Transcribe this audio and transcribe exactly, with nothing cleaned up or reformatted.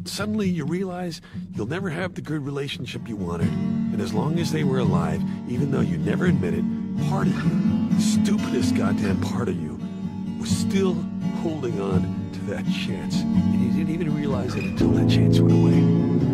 suddenly you realize you'll never have the good relationship you wanted. And as long as they were alive, even though you never admit it, part of you, the stupidest goddamn part of you, was still holding on to that chance. And you didn't even realize it until that chance went away.